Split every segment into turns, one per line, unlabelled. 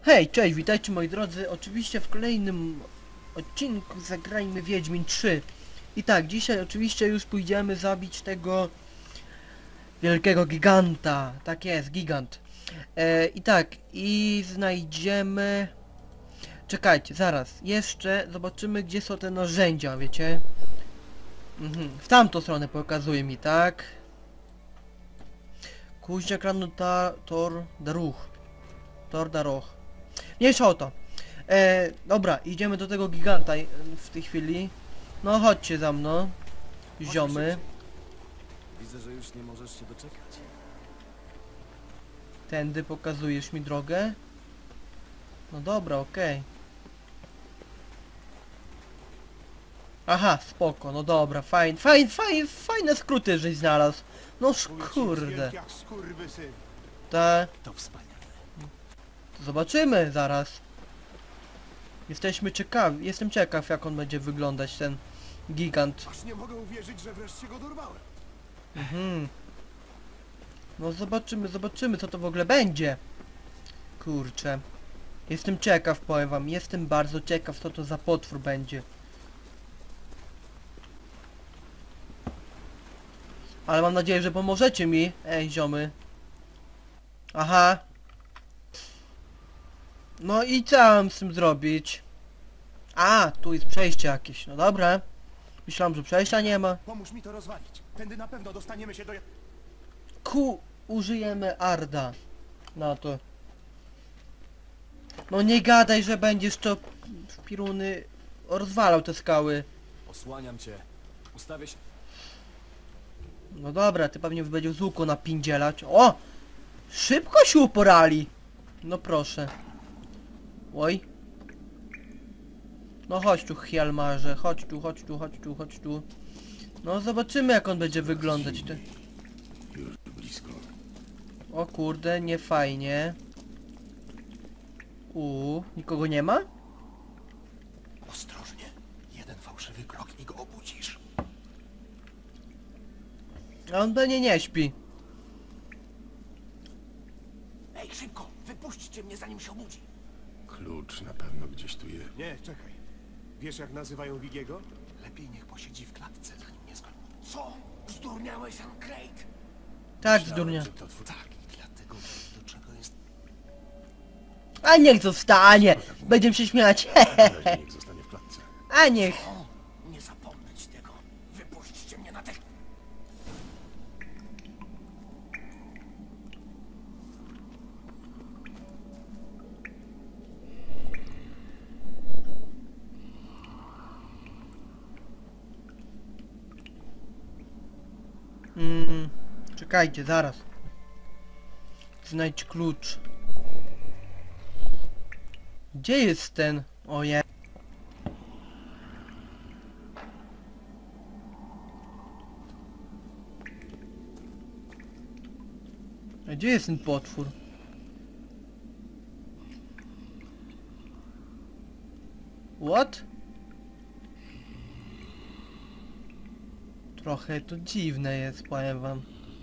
Hej, cześć, witajcie moi drodzy. Oczywiście w kolejnym odcinku zagrajmy Wiedźmin 3. I tak, dzisiaj oczywiście już pójdziemy zabić tego wielkiego giganta. Tak jest, gigant. I tak, i znajdziemy... Czekajcie, zaraz. Jeszcze zobaczymy, gdzie są te narzędzia, wiecie? W tamtą stronę pokazuje mi, tak? Kuźnia kranu Tor Daroch. Mniejsza o to. Dobra, idziemy do tego giganta w tej chwili. No chodźcie za mną, ziomy.
Widzę, że już nie możesz się doczekać.
Tędy pokazujesz mi drogę? No dobra, okej. Aha, spoko, no dobra, fajne skróty żeś znalazł. No kurde.
To wspaniale.
Zobaczymy zaraz. Jestem ciekaw jak on będzie wyglądać, ten gigant.
Aż nie mogę uwierzyć, że wreszcie go dorwałem.
No zobaczymy co to w ogóle będzie. Kurczę. Jestem ciekaw, powiem wam, jestem bardzo ciekaw co to za potwór będzie. Ale mam nadzieję, że pomożecie mi. Ej, ziomy. Aha. No i co mam z tym zrobić? A, tu jest przejście jakieś, no dobra. Myślałem, że przejścia nie ma.
Pomóż mi to rozwalić. Tędy na pewno dostaniemy się do...
Użyjemy Arda na to. No nie gadaj, że będziesz to w piruny rozwalał te skały.
Osłaniam cię. Ustawię się.
No dobra, ty pewnie będzie z łuku napindzielać. O! Szybko się uporali! No proszę. Oj. No chodź tu, Hjalmarze, chodź tu. No zobaczymy jak on będzie wyglądać.
Już blisko.
O kurde, nie fajnie. Nikogo nie ma?
Ostrożnie. Jeden fałszywy krok i go obudzisz.
A on pewnie nie śpi.
Ej, szybko! Wypuśćcie mnie, zanim się obudzi.
Klucz na pewno gdzieś tu jest.
Nie, czekaj. Wiesz, jak nazywają Wigiego? Lepiej niech posiedzi w klatce, zanim nie skończy. Co? Zdurniałeś, Craig?
Tak, zdurnia.
Że to twój... Tak, i dlatego wiem, do czego jest...
A niech zostanie! Będziemy się śmiać.
Na razie niech zostanie w klatce.
A niech.
O, nie zapomnieć tego. Wypuśćcie mnie na tych...
Czekajcie, zaraz. Znajdź klucz. Gdzie jest ten? Oje. A gdzie jest ten potwór? What? Trochę to dziwne jest, powiem wam.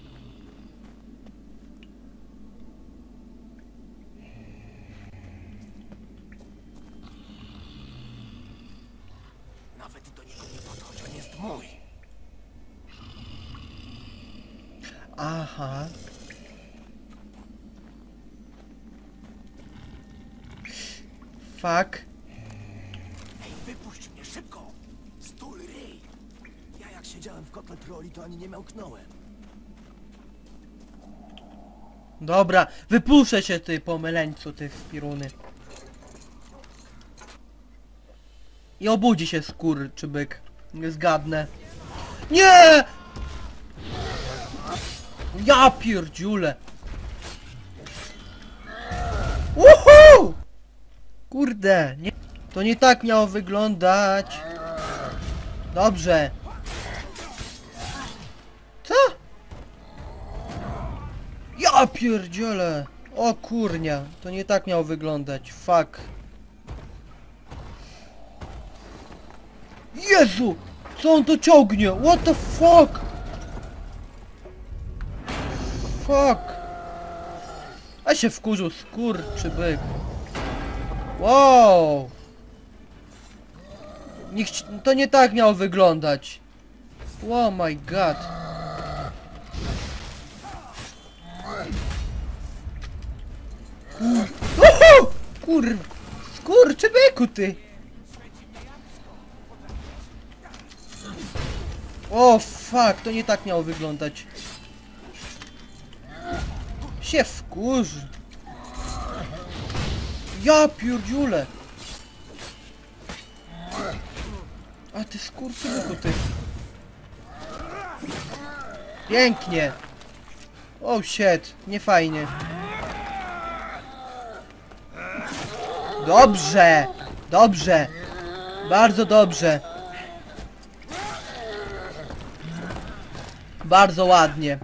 Nawet do niego nie podchodź, on jest mój.
Aha. Fuck.
Ej, wypuść mnie, szybko! Stul ryj! Ja jak siedziałem w kotle troli, to ani nie miałknąłem.
Dobra, wypuszczę się ty pomyleńcu, ty spiruny. I obudzi się skurczybyk. Nie zgadnę. Nie! Ja pierdziule. Uhu! Kurde, nie, to nie tak miało wyglądać. Dobrze. Co? Ja pierdzielę. O kurnia, to nie tak miało wyglądać. Fuck. Jezu! Co on to ciągnie? What the fuck? Fuck. A się wkurzył skurczybyk. Wow! To nie tak miało wyglądać. Oh my god. Uhu! Skurczybyku ty! O fuck, to nie tak miało wyglądać. Się wkurzy. Ja pierdziule. A ty skurczybyku ty. Pięknie. Oh shit, nie fajnie. Dobrze, dobrze. Bardzo dobrze. Bardzo ładnie.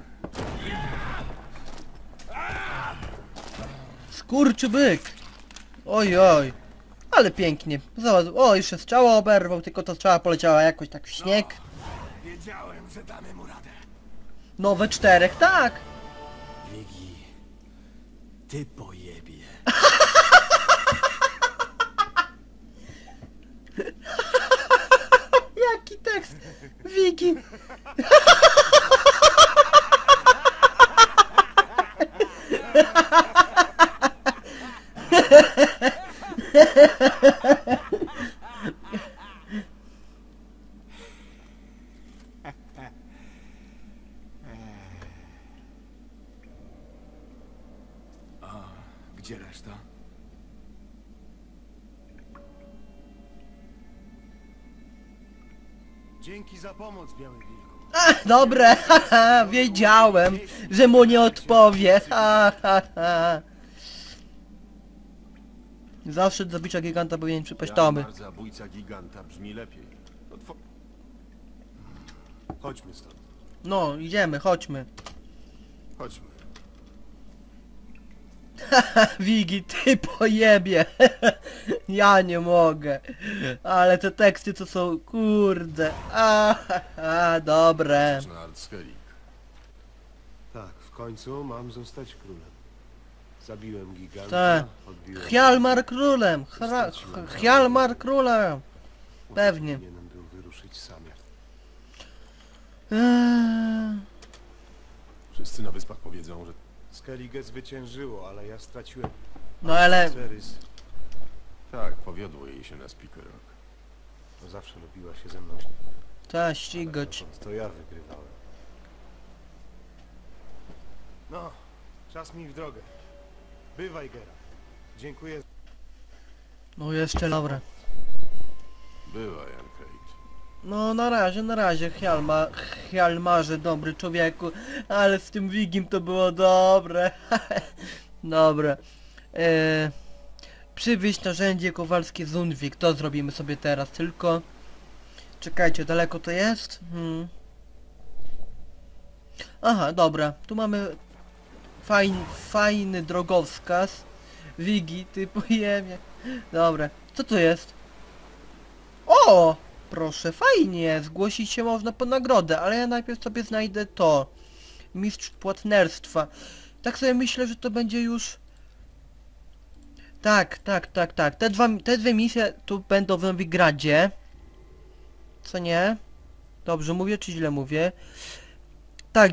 Skurczybyk. Oj, oj. Ale pięknie. Zobacz, o, jeszcze strzała oberwał, tylko to strzała poleciała jakoś tak w śnieg.
Wiedziałem, że damy mu radę.
No we czterech, tak.
Wigi, ty pojebie.
Jaki tekst? Wiki.
Gdzie reszta?
Dzięki za pomoc, Biały Wilku.
Dobre, haha, wiedziałem, że mu nie odpowie. Ha, ha, ha. Zawsze do zabicia giganta powinien przypaść Tomy.
Jarmar, zabójca giganta brzmi lepiej. No
Chodźmy stąd.
No, idziemy, chodźmy.
chodźmy.
Wigi, ty pojebie. Ja nie mogę. Ale te teksty to są, kurde. Dobre.
Czarnard Skellig.
Tak, w końcu mam zostać królem. Zabiłem giganta,
Tak.
odbiłem...
Hjalmar królem. Hjalmar królem. Pewnie.
Powinienem był wyruszyć sam.
Wszyscy na wyspach powiedzą, że
Skellige zwyciężyło, ale ja straciłem...
No ale...
Cerys.
tak, powiodło jej się na Speaker Rock.
No zawsze lubiła się ze mną.
Ta ścigać.
To ja wygrywałem. No, czas mi w drogę. Bywaj, Geralt. Dziękuję.
No jeszcze dobra.
Była Jan Kate.
No na razie, Hjalmarze, dobry człowieku, ale z tym Wigim to było dobre. Dobre. Przywieźć narzędzie kowalskie z Unwik, to zrobimy sobie teraz tylko. Czekajcie, daleko to jest? Aha, dobra, tu mamy fajny drogowskaz. Wigi, ty pojemie. Dobra, co to jest? O! Proszę, fajnie, zgłosić się można po nagrodę, ale ja najpierw sobie znajdę to. Mistrz płatnerstwa. Tak sobie myślę, że to będzie już... Tak. Te dwie misje tu będą w Nowigradzie. Co nie? Dobrze mówię, czy źle mówię? Tak,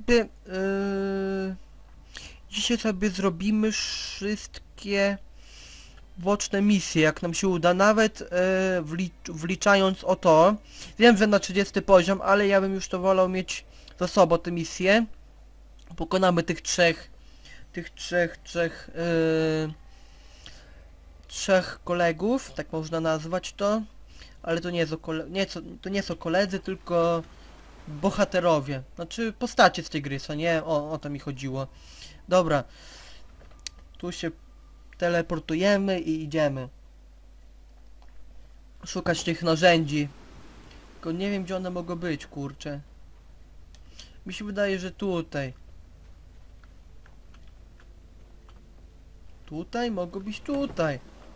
dzisiaj sobie zrobimy wszystkie boczne misje, jak nam się uda, nawet wliczając o to. Wiem, że na 30 poziom, ale ja bym już to wolał mieć za sobą te misje. Pokonamy tych trzech kolegów, tak można nazwać to. Ale to nie są koledzy, tylko bohaterowie. Znaczy postacie z tej gry, co nie? O to mi chodziło. Dobra. Tu się teleportujemy i idziemy szukać tych narzędzi. Tylko nie wiem, gdzie one mogą być, kurczę. Mi się wydaje, że tutaj. Tutaj? Mogą być tutaj.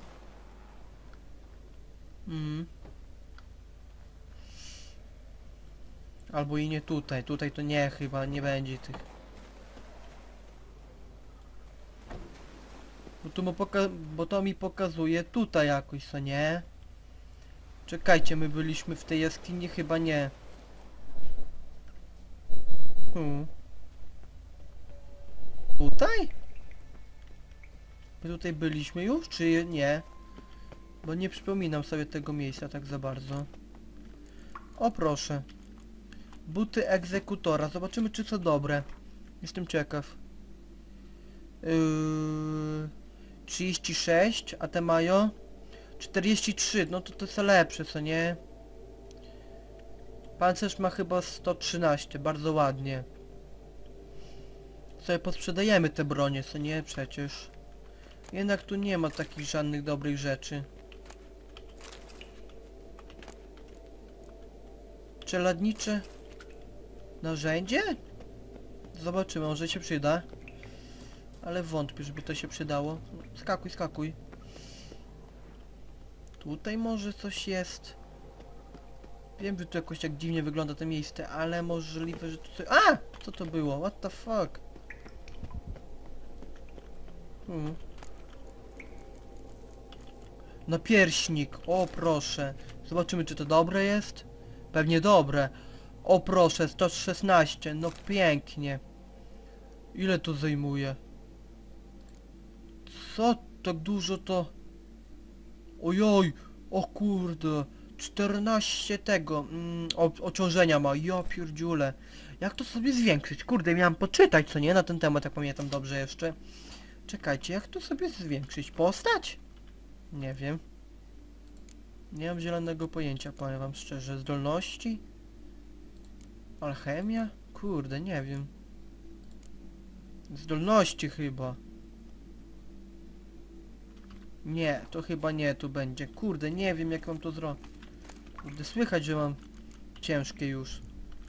Albo i nie tutaj. Tutaj to nie, chyba nie będzie tych. Bo to mi pokazuje tutaj jakoś, co nie? Czekajcie, my byliśmy w tej jaskini? Chyba nie. Tutaj? My tutaj byliśmy już, czy nie? Bo nie przypominam sobie tego miejsca tak za bardzo. O proszę. Buty egzekutora. Zobaczymy, czy co dobre. Jestem ciekaw. 36, a te mają 43, no to jest lepsze, co nie? Pancerz ma chyba 113, bardzo ładnie. Sobie posprzedajemy te bronie, co nie? Przecież. Jednak tu nie ma takich żadnych dobrych rzeczy. Czeladnicze narzędzie? Zobaczymy, może się przyda. Ale wątpię, żeby to się przydało. Skakuj, skakuj. Tutaj może coś jest. Wiem, że tu jakoś tak dziwnie wygląda to miejsce, ale możliwe, że tu coś... A! Co to było? What the fuck? Napierśnik. O proszę. Zobaczymy, czy to dobre jest. Pewnie dobre. O proszę, 116. No pięknie. Ile to zajmuje? Co tak dużo to? Ojoj, o kurde, 14 tego obciążenia ma, ja pierdziule. Jak to sobie zwiększyć? Kurde, miałem poczytać, co nie, na ten temat, jak pamiętam dobrze jeszcze. Czekajcie, jak to sobie zwiększyć? Postać? Nie wiem. Nie mam zielonego pojęcia, powiem wam szczerze. Zdolności? Alchemia? Kurde, nie wiem. Zdolności chyba. Nie, to chyba nie tu będzie. Kurde, nie wiem, jak mam to zrobić. Kurde, słychać, że mam ciężkie już.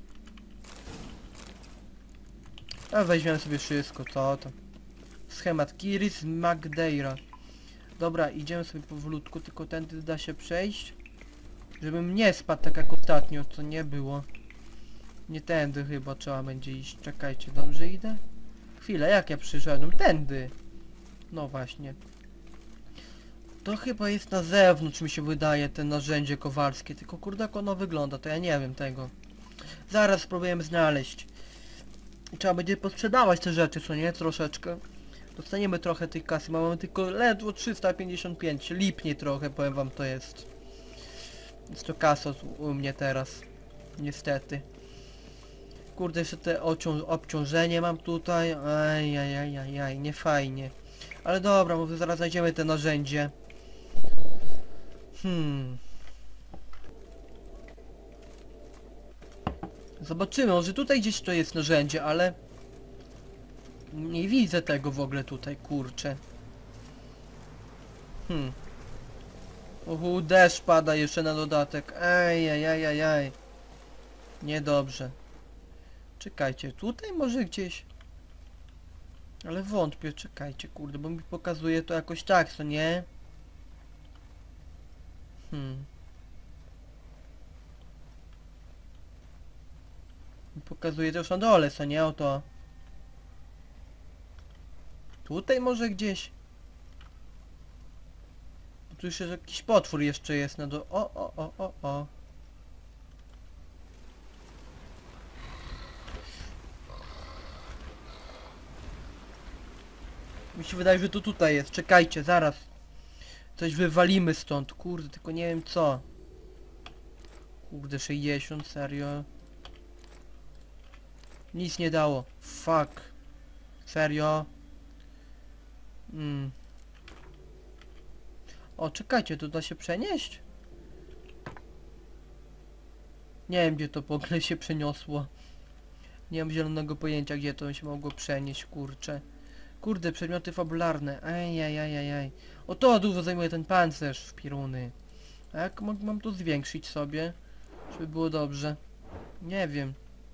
A weźmiemy sobie wszystko, co tam. Schemat Kiris Magdeira. Dobra, idziemy sobie powolutku, tylko tędy da się przejść. Żebym nie spadł tak jak ostatnio, co nie było. Nie tędy chyba trzeba będzie iść. Czekajcie, dobrze idę? Chwilę, jak ja przyszedłem? Tędy. No właśnie. To chyba jest na zewnątrz, mi się wydaje, te narzędzie kowalskie. Tylko kurde, jak ono wygląda, to ja nie wiem tego. Zaraz spróbujemy znaleźć. Trzeba będzie posprzedawać te rzeczy, co nie? Troszeczkę. Dostaniemy trochę tej kasy, mamy tylko ledwo 355. Lipnie trochę, powiem wam, to jest. Jest to kasa u mnie teraz. Niestety. Kurde, jeszcze te obciążenie mam tutaj. Ajajajajaj, nie fajnie. Ale dobra, może zaraz znajdziemy te narzędzie. Zobaczymy, może tutaj gdzieś to jest narzędzie, ale... Nie widzę tego w ogóle tutaj, kurczę. Deszcz pada jeszcze na dodatek. Ajajajajaj. Niedobrze. Czekajcie, tutaj może gdzieś... Ale wątpię, czekajcie, kurde, bo mi pokazuje to jakoś tak, co nie? Pokazuje to już na dole, co nie? Oto. Tutaj może gdzieś. Bo tu już jakiś potwór jeszcze jest na dole. O. Mi się wydaje, że to tutaj jest. Czekajcie, zaraz. Coś wywalimy stąd. Kurde, tylko nie wiem co. Kurde, 60, serio. Nic nie dało. Fuck. Serio. O, czekajcie, tu da się przenieść? Nie wiem, gdzie to w ogóle się przeniosło. Nie mam zielonego pojęcia, gdzie to się mogło przenieść, kurczę. Kurde, przedmioty fabularne. Ajajajajaj. O, to dużo zajmuje ten pancerz w piruny. A jak mam to zwiększyć sobie? Żeby było dobrze. Nie wiem.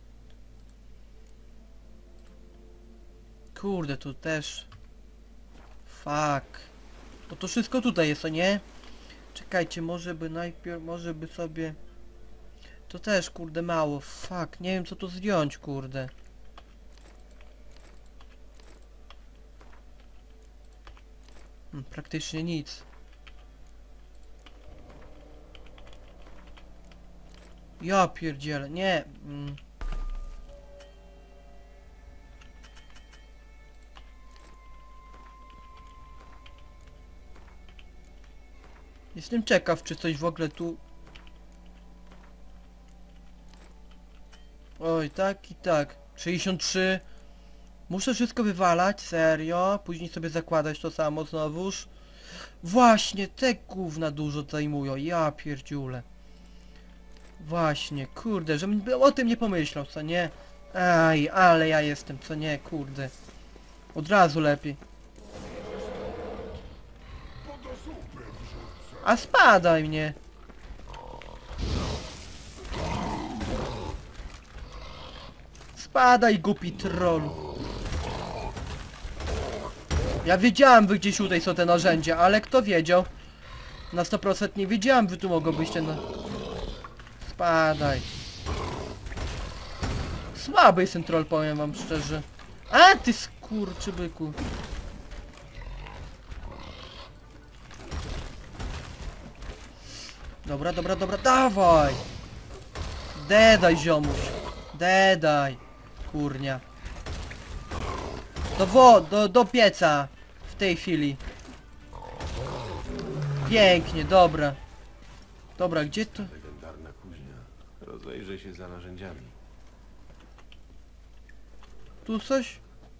Kurde, tu też. Fuck. Bo to wszystko tutaj jest, o nie? Czekajcie, może by najpierw, może by sobie... To też, kurde, mało. Fuck, nie wiem co tu zdjąć, kurde. Praktycznie nic. Ja pierdzielę, nie. Jestem ciekaw, czy coś w ogóle tu... Oj, tak i tak. 63. Muszę wszystko wywalać, serio. Później sobie zakładać to samo znowuż. Właśnie, te gówna dużo zajmują. Ja pierdziule. Właśnie, kurde, żebym o tym nie pomyślał, co nie? Aj, ale ja jestem, co nie, kurde. Od razu lepiej. A spadaj mnie. Spadaj, głupi trollu. Ja wiedziałem, wy gdzieś tutaj są te narzędzia, ale kto wiedział? Na 100% nie wiedziałem, że tu mogą być te Spadaj. Słaby jest ten troll, powiem wam szczerze. A ty skurczybyku. Dobra, dobra, dobra, dawaj! Dedaj, ziomuś. Dedaj. Kurnia. Do pieca. W tej chwili. Pięknie, dobra. Dobra, gdzie to?
Legendarna kuźnia. Rozejrzę się za narzędziami.
Tu coś?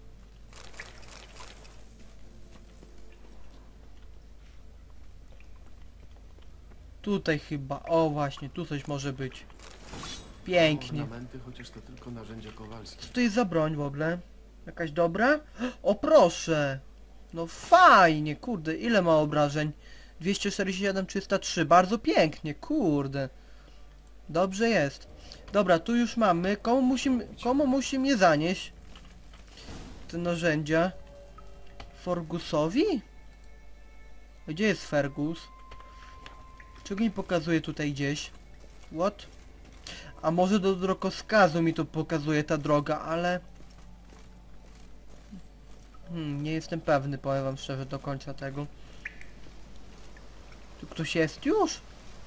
Tutaj chyba. O właśnie, tu coś może być. Pięknie.
Ornamenty, chociaż to tylko narzędzia kowalskie.
Co to jest za broń w ogóle? Jakaś dobra? O proszę! No fajnie, kurde, ile ma obrażeń? 247, 303, bardzo pięknie, kurde. Dobrze jest. Dobra, tu już mamy. Komu musimy je zanieść? Te narzędzia. Fergusowi? Gdzie jest Fergus? Czego mi pokazuje tutaj gdzieś? What? A może do drogowskazu mi to pokazuje ta droga, ale... nie jestem pewny, powiem wam szczerze, do końca tego. Tu ktoś jest już?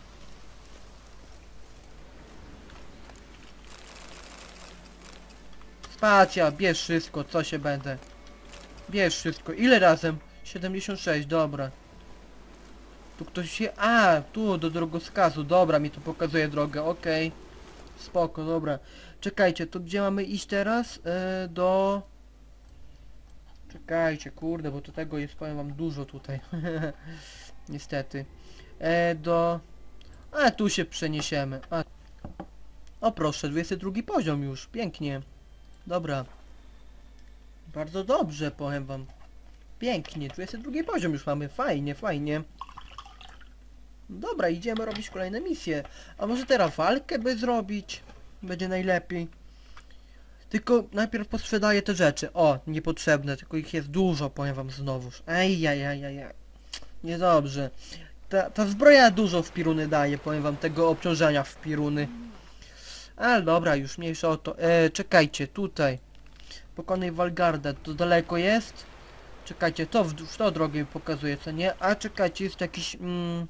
Spacja, bierz wszystko, co się będę. Bierz wszystko. Ile razem? 76, dobra. Tu ktoś się... A, tu do drogowskazu, dobra, mi to pokazuje drogę, okej. Spoko, dobra. Czekajcie, to gdzie mamy iść teraz? Do... Czekajcie, kurde, bo to tego jest, powiem wam, dużo tutaj. Niestety. Do... A, tu się przeniesiemy. O proszę, 22 poziom już, pięknie. Dobra. Bardzo dobrze, powiem wam. Pięknie, 22 poziom już mamy, fajnie, fajnie. Dobra, idziemy robić kolejne misje. A może teraz walkę by zrobić? Będzie najlepiej. Tylko najpierw posprzedaję te rzeczy. O, niepotrzebne, tylko ich jest dużo, powiem wam znowuż. Ejjajajajaj. Niedobrze. Ta zbroja dużo w piruny daje, powiem wam, tego obciążenia w piruny. Ale dobra, już mniejsza o to. Czekajcie, tutaj. Pokonaj Walgardę, to daleko jest? Czekajcie, to w to drogę mi pokazuje, co nie? A czekajcie, jest jakiś...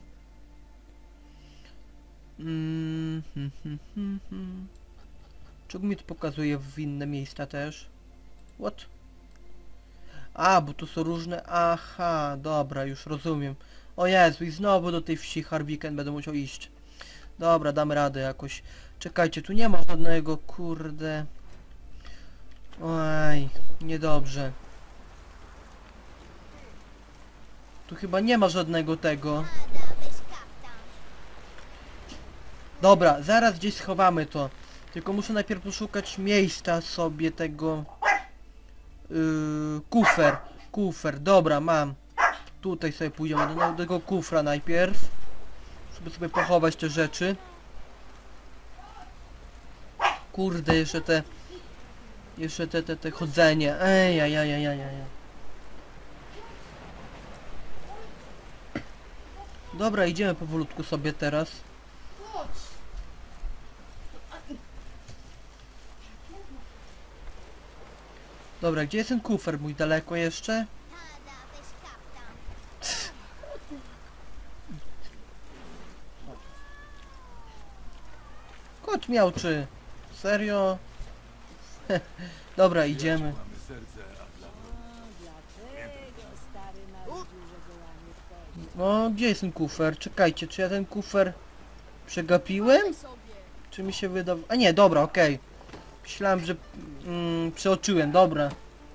Czego mi to pokazuje w inne miejsca też? What? A, bo tu są różne... Aha, dobra, już rozumiem. O Jezu, i znowu do tej wsi Harviken będę musiał iść. Dobra, damy radę jakoś. Czekajcie, tu nie ma żadnego, kurde... Oj, niedobrze. Tu chyba nie ma żadnego tego. Dobra, zaraz gdzieś schowamy to. Tylko muszę najpierw poszukać miejsca sobie tego... kufer. Kufer, dobra, mam. Tutaj sobie pójdziemy do tego kufra najpierw. Żeby sobie pochować te rzeczy. Kurde, jeszcze te... Jeszcze te chodzenie. Ejajajajajaj. Dobra, idziemy powolutku sobie teraz. Dobra, gdzie jest ten kufer mój? Daleko jeszcze? Kot miałczy. Serio? Dobra, idziemy. No, gdzie jest ten kufer? Czekajcie, czy ja ten kufer przegapiłem? Czy mi się wydawało? A nie, dobra, okej. Myślałem, że przeoczyłem, dobra.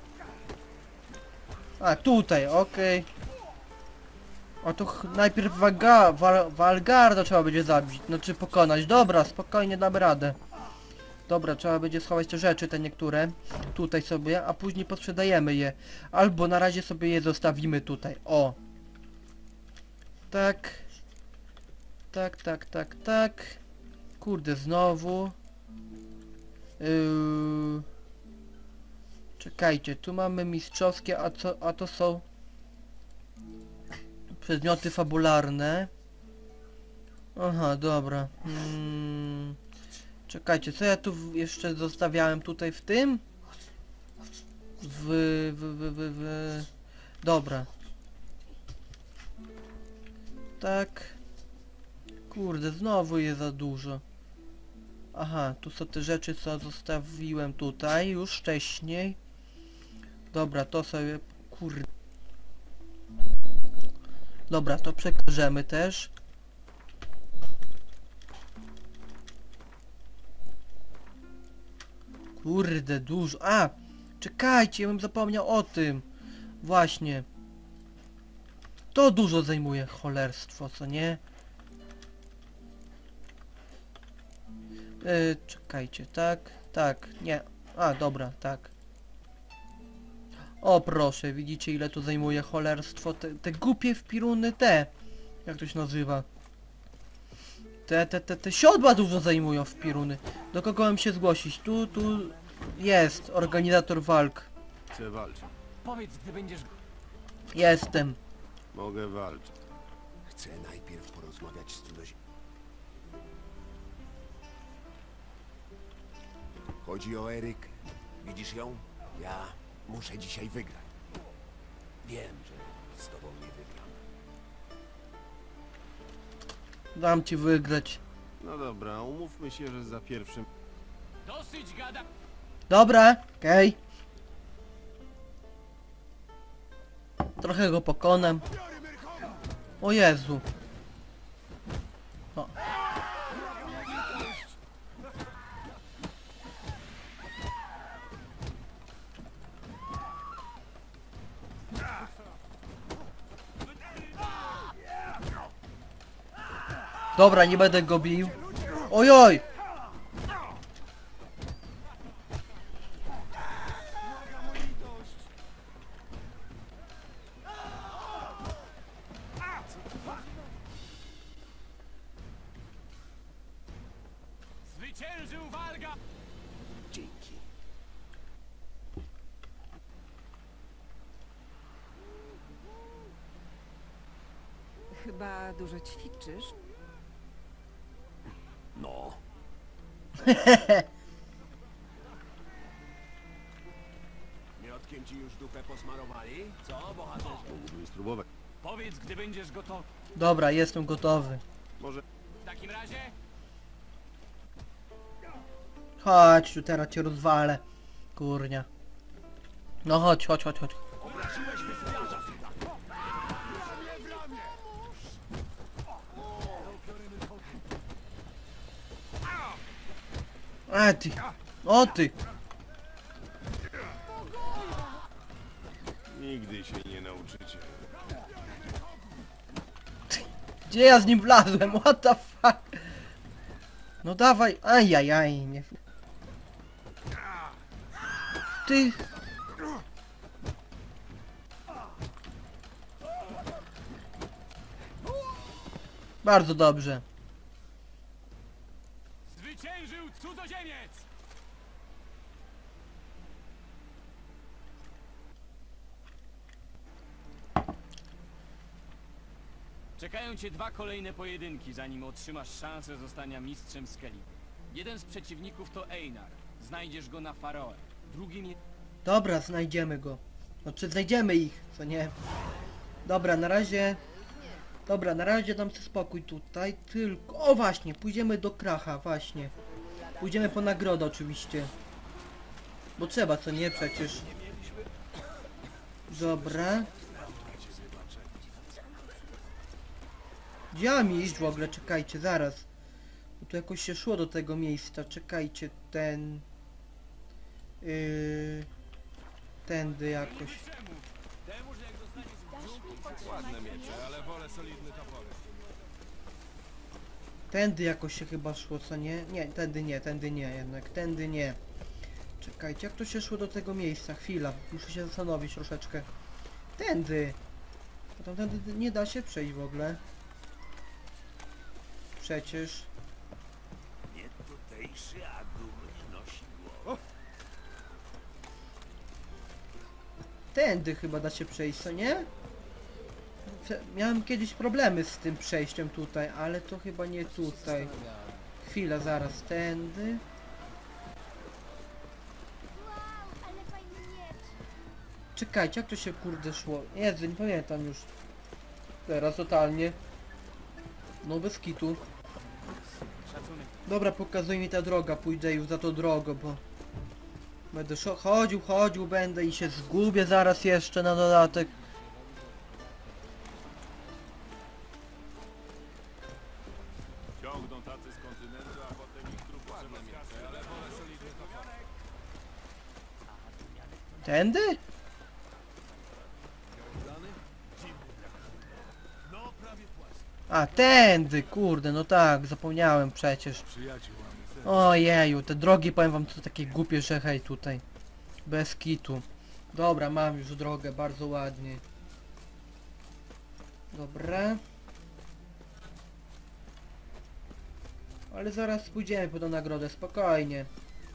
A, tutaj, okej. A to najpierw Valgarda trzeba będzie zabić, znaczy pokonać. Dobra, spokojnie damy radę. Dobra, trzeba będzie schować te rzeczy, te niektóre. Tutaj sobie, a później posprzedajemy je. Albo na razie sobie je zostawimy tutaj, o. Tak. Tak. Kurde, znowu. Czekajcie, tu mamy mistrzowskie, a to są przedmioty fabularne. Aha, dobra. Czekajcie, co ja tu jeszcze zostawiałem tutaj w tym? Dobra. Tak. Kurde, znowu jest za dużo. Aha, tu są te rzeczy, co zostawiłem tutaj już wcześniej. Dobra, to sobie... Kurde. Dobra, to przekażemy też. Kurde, dużo. A! Czekajcie, ja bym zapomniał o tym. Właśnie. To dużo zajmuje cholerstwo, co nie? Czekajcie, tak, nie. A, dobra, tak. O, proszę, widzicie ile tu zajmuje cholerstwo? Te głupie wpiruny, jak to się nazywa? Te siodła dużo zajmują wpiruny. Do kogo mam się zgłosić? Tu jest organizator walk.
Chcę walczyć.
Powiedz, gdy będziesz...
Jestem.
Mogę walczyć.
Chcę najpierw porozmawiać z cudzoziemcem. Chodzi o Erykę. Widzisz ją? Ja muszę dzisiaj wygrać. Wiem, że z tobą nie wygram.
Dam ci wygrać.
No dobra, umówmy się, że za pierwszym...
Dosyć gada...
Dobra, okej. Trochę go pokonam. O Jezu. O. Dobra, nie będę go bił. Ojoj!
Zwyciężył Valga!
Dzięki.
Chyba dużo ćwiczysz.
No. Miotkiem ci już dupę posmarowali? Co, bohaterze?
Mógłbym spróbować.
Powiedz, gdy będziesz gotowy.
Dobra, jestem gotowy.
Może...
W takim razie...
Chodź, tu teraz cię rozwalę. Kurnia. No chodź. A ty. O ty.
Nigdy się nie nauczycie.
Gdzie ja z nim wlazłem? What the fuck? No dawaj. Ajajaj. Nie. Ty. Bardzo dobrze.
Zwyciężył cudzoziemiec! Czekają cię dwa kolejne pojedynki, zanim otrzymasz szansę zostania mistrzem Skellig. Jeden z przeciwników to Einar. Znajdziesz go na Faroe. Drugim jest...
Dobra, znajdziemy go. Znaczy znajdziemy ich, co nie? Dobra, na razie... Dobra, na razie dam sobie spokój tutaj, tylko... O właśnie, pójdziemy do Kracha, właśnie. Pójdziemy po nagrodę oczywiście. Bo trzeba, co nie przecież. Dobra. Gdzie mam iść w ogóle? Czekajcie, zaraz. Bo tu jakoś się szło do tego miejsca. Czekajcie, ten... tędy jakoś.
Ładne miecze, ale wolę solidny topor.
Tędy jakoś się chyba szło, co nie? Nie, tędy nie jednak, tędy nie. Czekajcie, jak to się szło do tego miejsca? Chwila, muszę się zastanowić troszeczkę. Tędy! Bo tam tędy nie da się przejść w ogóle. Przecież...
Nie tutejszy, a dumny nosi głowę.
Tędy chyba da się przejść, co nie? Miałem kiedyś problemy z tym przejściem tutaj, ale to chyba nie tutaj. Chwila, zaraz, tędy.
Wow, ale fajny miecz.
Czekajcie, jak to się kurde szło? Jezu, nie pamiętam już. Teraz totalnie. No bez kitu.
Szacunek.
Dobra, pokazuj mi ta droga, pójdę już za tą drogą, bo... Będę chodził będę i się zgubię zaraz jeszcze na dodatek.
Ciągną tacy z kontynentu, a potem ich trup ładne miecze, ale wolę solidny topor.
Tędy?
No, prawie płasko.
A, tędy, kurde, no tak, zapomniałem przecież.
Przyjaciół mamy.
Ojeju, te drogi, powiem wam, to takie głupie, że hej, tutaj. Bez kitu. Dobra, mam już drogę, bardzo ładnie. Dobra. Ale zaraz pójdziemy po tą nagrodę, spokojnie.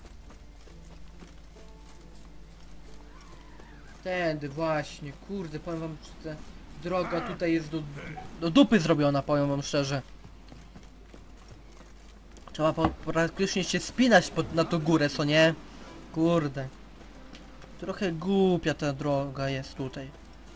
Tędy, właśnie, kurde, powiem wam, że ta droga tutaj jest do dupy zrobiona, powiem wam szczerze. Trzeba praktycznie się spinać na tą górę, co nie? Kurde. Trochę głupia ta droga jest tutaj.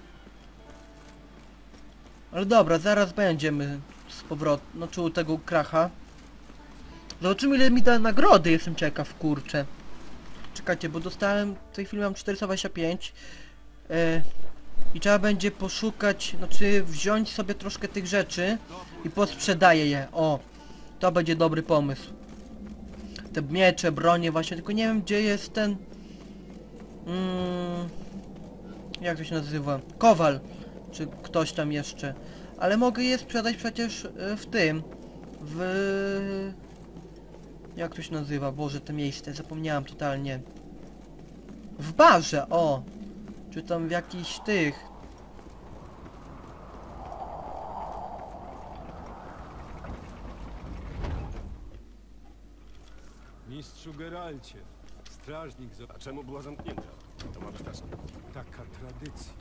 Ale dobra, zaraz będziemy z powrotem, no czy u tego kracha. Zobaczymy ile mi da nagrody, jestem ciekaw, kurczę. Czekajcie, bo dostałem, w tej chwili mam 425. I trzeba będzie poszukać, znaczy wziąć sobie troszkę tych rzeczy i posprzedaję je, o. To będzie dobry pomysł. Te miecze, bronie właśnie, tylko nie wiem gdzie jest ten... jak to się nazywa? Kowal. Czy ktoś tam jeszcze. Ale mogę je sprzedać przecież w tym. W... Jak to się nazywa? Boże, to miejsce, zapomniałem totalnie. W barze, o! Czy tam w jakichś tych...
Mistrzu Geralcie, strażnik
A czemu była zamknięta? To ma być taska.
taka tradycja.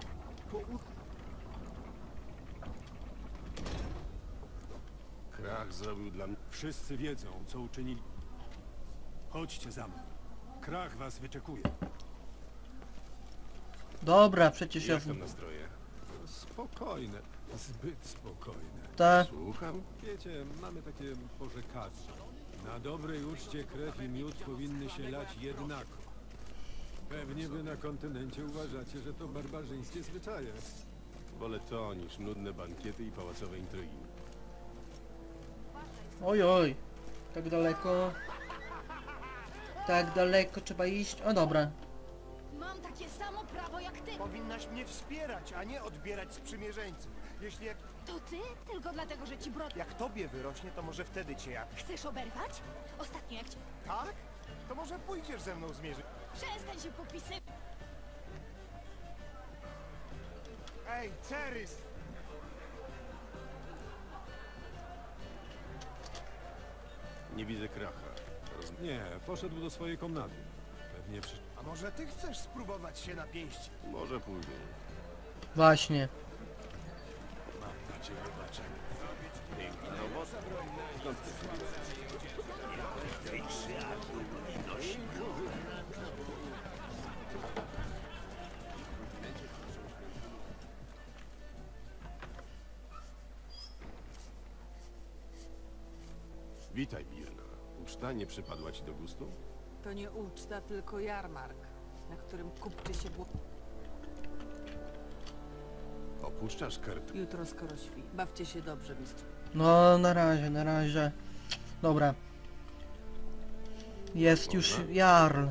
Krach zrobił dla mnie...
Wszyscy wiedzą, co uczynili. Chodźcie za mną. Krach was wyczekuje.
Dobra, przecież ja...
Jak tam nastroje?
Spokojne, zbyt spokojne.
Ta...
Słucham?
Wiecie, mamy takie porzekadło. Na dobrej uczcie krew i miód powinny się lać jednako. Pewnie wy na kontynencie uważacie, że to barbarzyńskie zwyczaje.
Wolę to niż nudne bankiety i pałacowe intrygi.
Oj, oj. Tak daleko. Tak daleko trzeba iść. O dobra.
Mam takie samo prawo jak ty.
Powinnaś mnie wspierać, a nie odbierać sprzymierzeńców. Jeśli
To ty? Tylko dlatego, że ci broda.
jak tobie wyrośnie, to może wtedy cię jak...
Chcesz oberwać? Ostatnio jak cię...
Tak? To może pójdziesz ze mną zmierzyć.
Przestań się popisywać.
Ej, Cerys!
Nie widzę kracha.
Nie, poszedł do swojej komnaty. Pewnie przy...
A może ty chcesz spróbować się na pięści?
Może pójdę.
Właśnie.
Mam na ciebie baczenie.
Piękny owoc. Skąd ty
Tutejszy, a dumny nosi głowę.
Witaj, Birna.
Uczta nie przypadła ci do gustu?
To nie uczta, tylko jarmark, na którym kupczy się
Opuszczasz Kert?
jutro skoro śpi. Bawcie się dobrze, mistrz.
No, na razie. Dobra. Jest już
Można?
Jarl.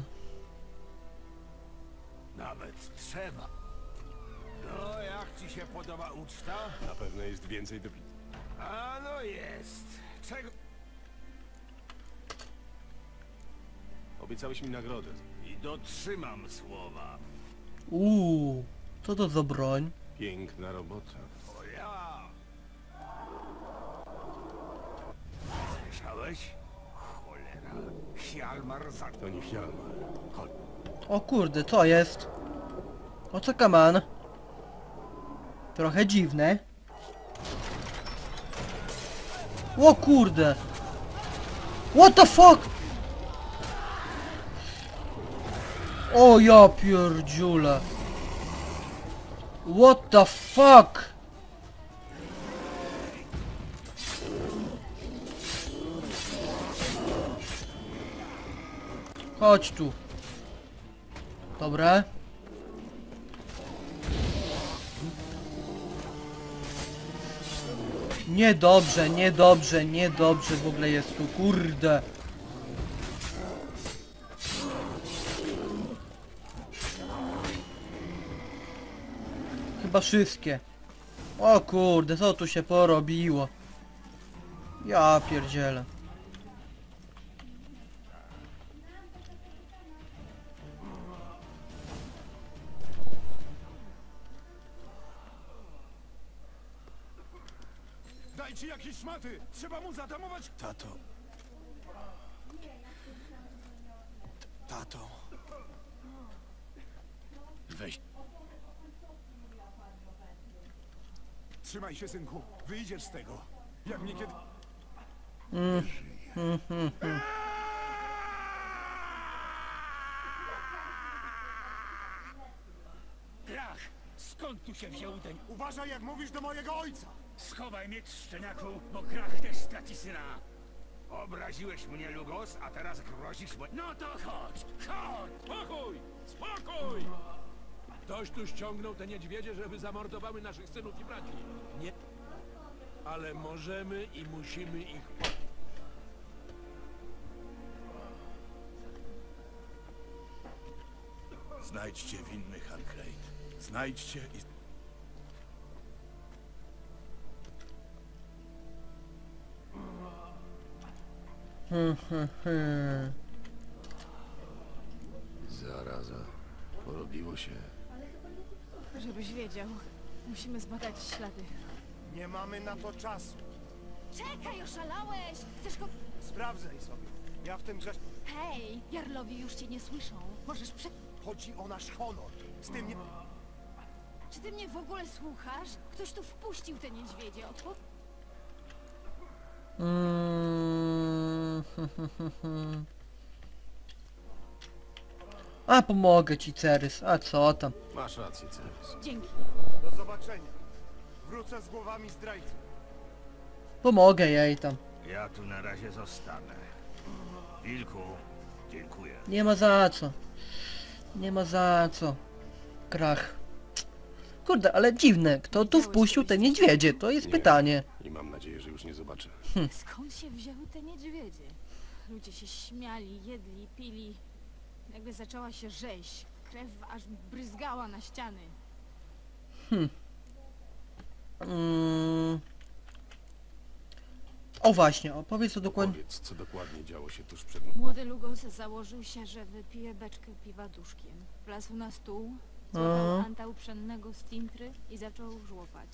Nawet trzeba. No, jak ci się podoba uczta?
Na pewno jest więcej do picia.
A no jest. Czego?
Obiecałeś mi nagrodę.
I dotrzymam słowa.
Co to za broń?
Piękna robota.
O ja. Słyszałeś? Cholera. Hjalmar za...
To nie Hjalmar. Chodź.
O kurde, co jest? O co kaman? Trochę dziwne. O kurde! What the fuck? O ja pierdziule. What the fuck? Chodź tu. Dobra. Niedobrze w ogóle jest tu, kurde. Chyba wszystkie. O kurde, co tu się porobiło? Ja pierdzielę.
Dajcie jakieś szmaty! Trzeba mu zatamować... Tato. Tato.
Weź.
Trzymaj się, synku. Wyjdziesz z tego. Jak mnie kiedy...
Krach! Skąd tu się wziął ten...
Uważaj, jak mówisz do mojego ojca!
Schowaj miecz, szczeniaku, bo Krach też straci syna. Obraziłeś mnie, Lugos, a teraz grozisz mo... No to chodź! Chodź!
Spokój! Spokój! Ktoś tu ściągnął te niedźwiedzie, żeby zamordowały naszych synów i braci. Nie... Ale możemy i musimy ich...
Znajdźcie winnych, Ancrate. Znajdźcie i...
Zaraza. Porobiło się.
Żebyś wiedział, musimy zbadać ślady.
Nie mamy na to czasu.
Czekaj, oszalałeś! Chcesz go...
Sprawdzaj sobie. Ja w tym, że...
Hej, Jarlowi już cię nie słyszą. Możesz
Chodzi o nasz honor. Z tym nie...
Czy ty mnie w ogóle słuchasz? Ktoś tu wpuścił te niedźwiedzie, odchod...
A pomogę ci, Cerys. A co tam?
Masz rację, Cerys.
Dzięki.
Do zobaczenia. Wrócę z głowami zdrajców.
Pomogę jej tam.
Ja tu na razie zostanę. Wilku, dziękuję.
Nie ma za co. Nie ma za co. Krach. Kurde, ale dziwne. Kto tu wpuścił te niedźwiedzie? To jest
Nie.
pytanie.
I mam nadzieję, że już nie zobaczę.
Skąd się wzięły te niedźwiedzie? Ludzie się śmiali, jedli, pili. Nagle zaczęła się rzeź. Krew aż bryzgała na ściany.
O właśnie, opowiedz o dokładnie.
Powiedz, co dokładnie działo się tuż przed...
Młody Lugos założył się, że wypije beczkę piwa duszkiem. Wlazł na stół, złapał antał pszennego z tintry i zaczął żłopać.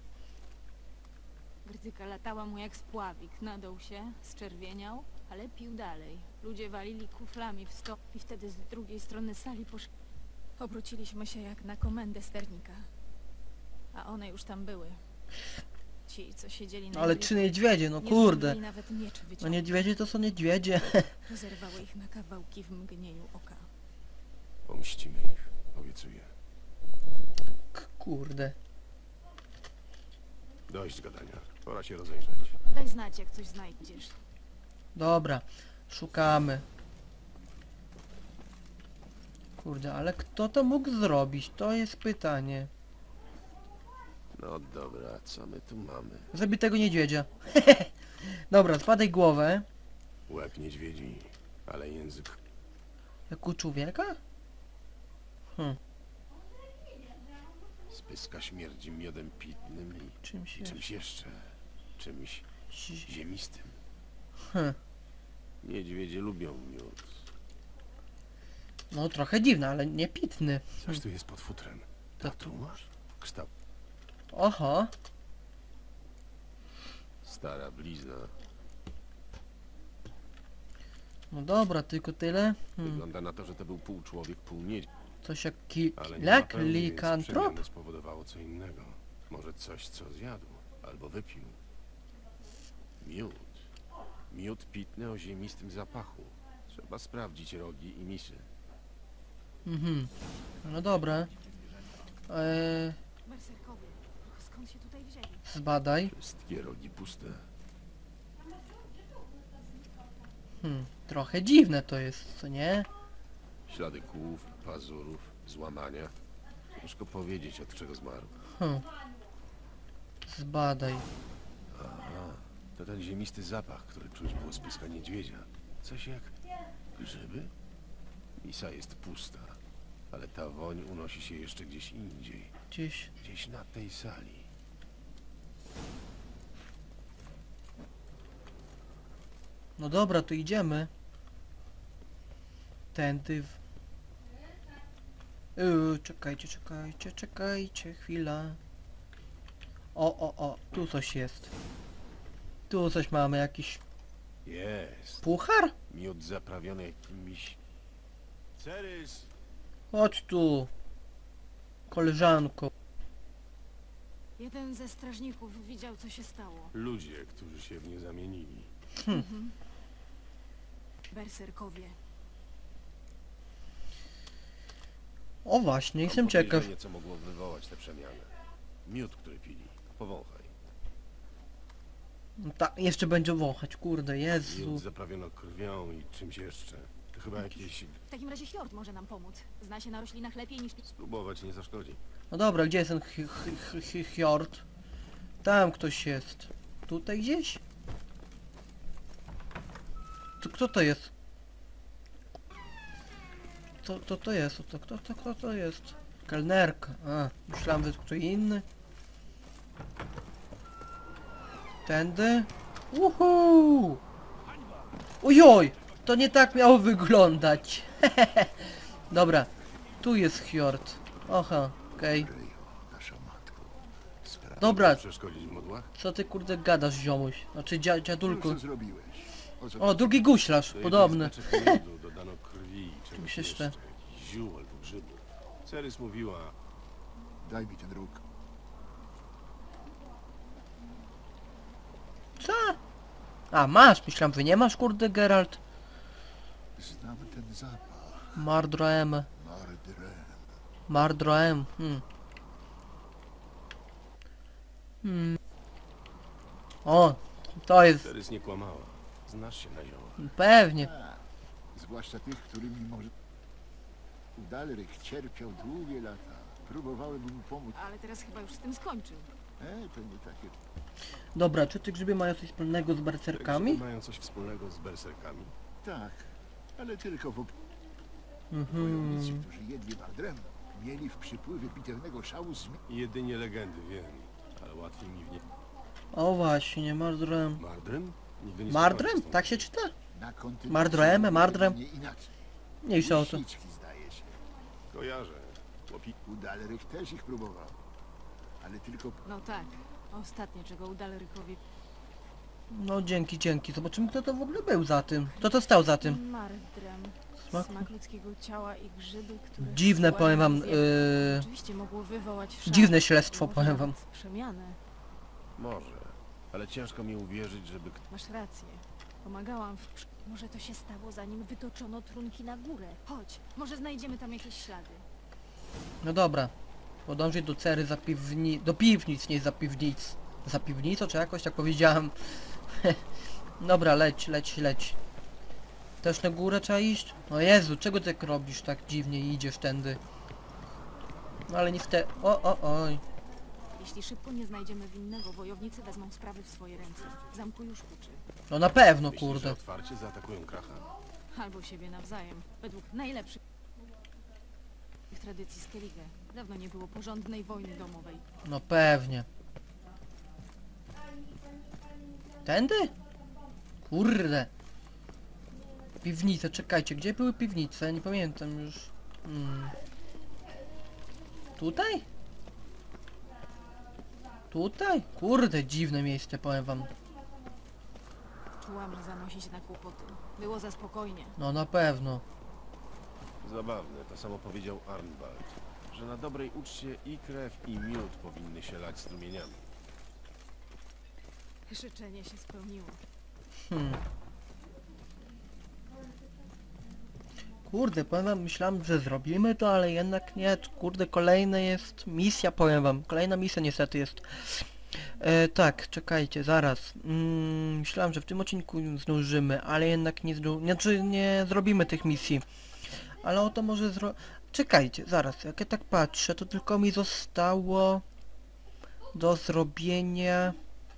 Grytyka latała mu jak spławik. Nadął się, zczerwieniał, ale pił dalej. Ludzie walili kuflami w sto i wtedy z drugiej strony sali obróciliśmy się jak na komendę sternika. A one już tam były. Ci, co siedzieli na
Ale
igry,
czy niedźwiedzie? No
nie
kurde.
zdążyli nawet mieczy
No
wyciągnąć.
niedźwiedzie to są niedźwiedzie.
Rozerwały ich na kawałki w mgnieniu oka.
Pomścimy ich. Obiecuję.
Kurde.
Dość gadania. Pora się rozejrzeć.
Daj znać, jak coś znajdziesz.
Dobra. Szukamy. Kurde, ale kto to mógł zrobić? To jest pytanie.
No dobra, co my tu mamy?
Zabitego niedźwiedzia. Dobra, zbadaj głowę.
Łeb niedźwiedzi, ale język...
Jak u człowieka?
Z pyska śmierdzi miodem pitnym i
Czymś jeszcze.
czymś jeszcze. Czymś ziemistym.
Hm.
Niedźwiedzie lubią miód.
No trochę dziwne, ale nie pitny.
Coś tu jest pod futrem. Tatuaż? Kształt.
Oho.
Stara blizna.
No dobra, tylko tyle.
Wygląda na to, że to był pół człowiek, pół niedźwiedź.
Coś jak
Ale nie ma
lek,
pełni, więc
likantrop?
przemianę spowodowało co innego. Może coś, co zjadł. Albo wypił. Miód. Miód pitny o ziemistym zapachu. Trzeba sprawdzić rogi i misy.
Mhm. No dobra.
Berserkowie, skąd się tutaj wzięli?
Zbadaj.
Wszystkie rogi puste.
Trochę dziwne to jest, co nie?
Ślady kłów, pazurów, złamania. Ciężko powiedzieć, od czego zmarł.
Zbadaj.
To ten ziemisty zapach, który czuć było z pyska niedźwiedzia. Coś jak grzyby? Misa jest pusta, ale ta woń unosi się jeszcze gdzieś indziej.
Gdzieś.
Na tej sali.
No dobra, to idziemy. Tędy. Czekajcie, chwila. O, tu coś jest. Tu coś mamy, jakiś
Jest.
puchar?
Miód zaprawiony jakimiś... Cerys!
Chodź tu. Koleżanko.
Jeden ze strażników widział, co się stało.
Ludzie, którzy się w nie zamienili.
Berserkowie.
O właśnie,
Mam
jestem ciekaw.
podejrzenie, co mogło wywołać tę przemianę. Miód, który pili. Powąchaj.
No tak, jeszcze będzie wąchać, kurde, Jezu.
Miód zaprawiono krwią i czymś jeszcze. To chyba jakieś...
W takim razie Hjord może nam pomóc. Zna się na roślinach lepiej niż...
Spróbować nie zaszkodzi.
No dobra, gdzie jest ten Hjord? Tam ktoś jest. Tutaj gdzieś? Kto to jest? Kto to jest? Kto to jest? Kelnerka. A, myślałem, że to ktoś inny. Tędy? Uhu! Ojoj! To nie tak miało wyglądać. Dobra, tu jest Hjord. Oha, okej.
Nasza matko.
Dobra,
Przeszkodzić w modłach?
co ty kurde gadasz, ziomuś? Znaczy dziadulku.
Co zrobiłeś?
O, drugi guślarz, podobny.
Miodu dodano krwi i czegoś
Czymś jeszcze.
Jakichś ziół albo grzybów. Cerys mówiła...
Daj mi ten róg.
Co? A, masz, myślałem, że nie masz, kurde, Geralt.
Znam ten zapach.
Mardroem.
Mardrem.
Mardroem. O, to jest...
Cerys nie kłamała. Znasz się na ziołach.
Pewnie.
Zwłaszcza tych, którymi może... Udalryk cierpiał długie lata. Próbowałem mu pomóc.
Ale teraz chyba już z tym skończył.
To nie takie...
Dobra, czy te grzyby mają coś wspólnego z
Te
berserkami?
grzyby mają coś wspólnego z berserkami.
Tak, ale tylko wojownicy,
Mhm.
którzy jedli Mardrem, mieli w przypływie bitewnego szału
Jedynie legendy wiem, ale łatwiej mi w nie...
O właśnie, Mardroem.
Mardrem? Nigdy nie
Mardrem?
spotkałem się z tą
Tak się czyta?
na kontynencie.
Mardrem, Mardrem.
Nie inaczej.
Mniejsza o to.
Liśniczki, zdaje się.
Kojarzę. Chłopi...
Udalryk też ich próbował. Ale tylko...
No tak. Ostatnie, czego Udalrykowi...
No dzięki. Zobaczymy, kto to w ogóle był za tym. Kto to stał za tym?
Mardrem.
Smak-
Smak ludzkiego ciała i grzyby, które...
Dziwne,
zsyłają
powiem wam,
zjeby. Oczywiście mogło wywołać szał.
dziwne śledztwo,
Może
powiem wam.
nawet przemianę.
Może. Ale ciężko mi uwierzyć, żeby...
Masz rację. Pomagałam w... Może to się stało, zanim wytoczono trunki na górę. Chodź, może znajdziemy tam jakieś ślady.
No dobra. Podążyć do cery do piwnic, nie za piwnic. Za piwnicą, czy jakoś tak powiedziałem. Dobra, leć. Też na górę trzeba iść? O Jezu, czego ty tak robisz tak dziwnie i idziesz tędy? No ale niestety... Oj.
Jeśli szybko nie znajdziemy winnego, wojownicy wezmą sprawy w swoje ręce. W zamku już huczy.
No na pewno,
Myślisz, że
kurde.
otwarcie zaatakują Kracha?
Albo siebie nawzajem. Według najlepszych tradycji Skellige. Dawno nie było porządnej wojny domowej.
No pewnie. Tędy? Kurde. Piwnice, czekajcie, gdzie były piwnice? Nie pamiętam już. Tutaj? Tutaj? Kurde, dziwne miejsce, powiem wam.
Czułam, że zanosi się na kłopoty. Było za spokojnie.
No na pewno.
Zabawne, to samo powiedział Arnwald, że na dobrej uczcie i krew, i miód powinny się lać strumieniami.
Życzenie się spełniło.
Kurde, powiem wam, myślałem, że zrobimy to, ale jednak nie. Kurde, kolejna jest misja, powiem wam. Kolejna misja niestety jest. Tak, czekajcie, zaraz. Myślałem, że w tym odcinku zdążymy, ale jednak nie zrobimy tych misji. Ale oto może Czekajcie, zaraz, jak ja tak patrzę, to tylko mi zostało do zrobienia